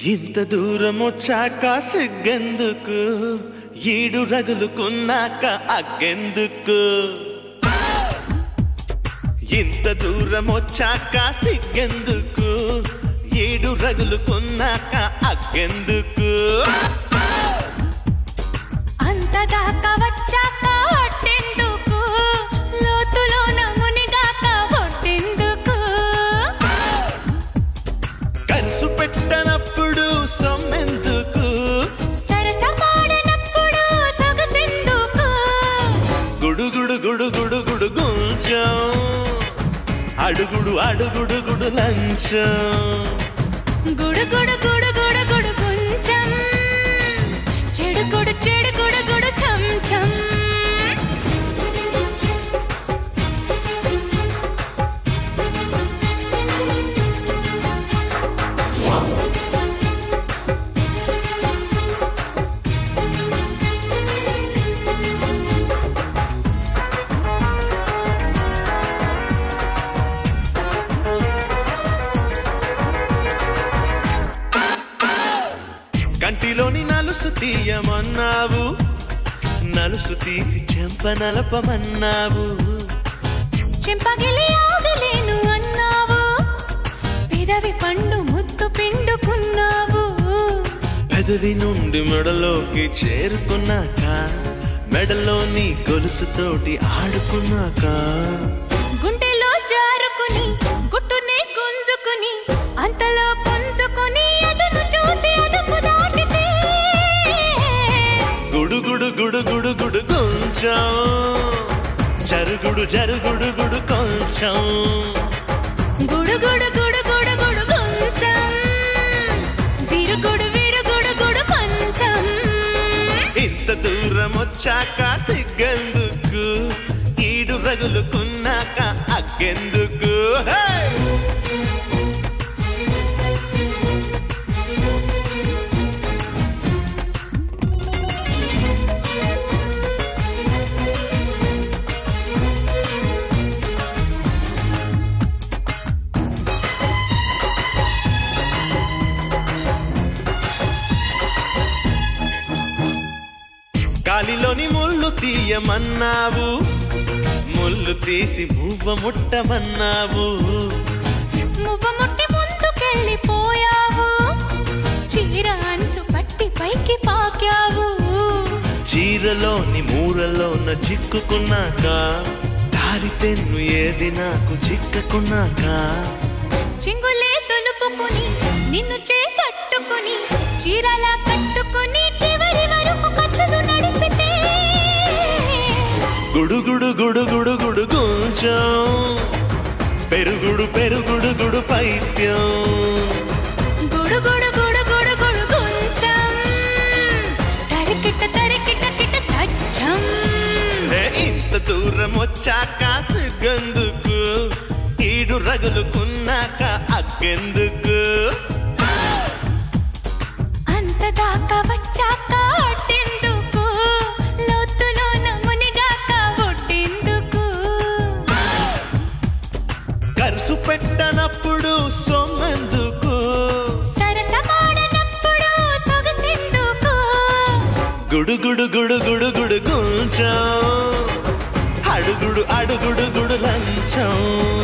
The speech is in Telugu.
ఇంత దూరం వచ్చాక సిగ్గెందుకు, ఈడు రగులుకున్నాక అగ్గెందుకు. ఇంత దూరం వచ్చాక సిగ్గెందుకు, ఈడు రగులుకున్నాక అగ్గెందుకు. అంత దాకా వచ్చాక ఒట్టెందుకు, లోతులోన మునిగాక ఒట్టెందుకు. కలుసు పెట్టనప్పుడు సొమ్మెందుకు, సరసమాడనప్పుడు సొగసెందుకు. గుడుగుడు గుడుగుడు గుడు గుంచం, అడుగుడు అడుగుడు గుడు లంచం. గుడుగుడు గుడుగుడు గుడు గుంచం, చెడుగుడు చెడుగుడు గుడు చంచం. కంటిలోని నలుసు తీయమన్నావు, నలుసు తీసి చెంప నలపమన్నావు. చెంపగిలి ఆగలేను అన్నావు, పెదవి పండు ముద్దు పిండుకున్నావు. పెదవి నుండి మెడలోకి చేరుకున్నాక, మెడలోని గొలుసుతోటి ఆడుకున్నాక. గుండెలో జారుకుని గుట్టునే గుంజుకుని, అంతలో పుంజుకుని అదును చూసి అదుపు దాటితే. గుడుగుడు గుడుగుడు గుడు కొంచెం, జరుగుడు జరుగుడు గుడు కొంచెం. గుడుగుడు గుడుగుడు గుడు గుంచం, విరుగుడు విరుగుడు గుడు పంచం. ఇంత దూరం వచ్చాక సిగ్గెందుకు, ఈడు రగులుకున్నాక అగ్గెందుకు. గాలిలోని ముళ్ళు తీయమన్నావు, ముళ్ళు తీసి మువ్వ ముట్టమన్నావు. మువ్వ ముట్టి ముందుకెళ్ళిపోయావు, చీర అంచు పట్టి పైకి పాకావు. చీరలోని మూరలోన చిక్కుకున్నాక, దారి తెన్ను ఏది నాకు చిక్కకున్నాక. చింగులే తొలుపుకుని నిన్ను చేపట్టుకుని, చీరలా కట్టుకుని చివరి వరకు కథలు నడిపితే. గుడుగుడు గుడుగుడు గుడు కొంచెం, పెరుగుడు పెరుగుడు గుడు పైత్యం. గుడుగుడు గుడుగుడు గుడు గుంచం, తరికిట తరికిట కిట తచ్చం. ఇంత దూరం వచ్చాక సిగ్గెందుకు, ఈడు రగులుకున్నాక అగ్గెందుకు. అంత దాకా వచ్చాక ఒట్టెందుకు, లోతులోన మునిగాక ఒట్టెందుకు. కరుసు పెట్టనప్పుడు సొమ్మెందుకు, సరసమాడనప్పుడు సొగసెందుకు. గుడుగుడు గుడుగుడు గుడు కొంచెం, అడుగుడు అడుగుడు గుడు లంచం.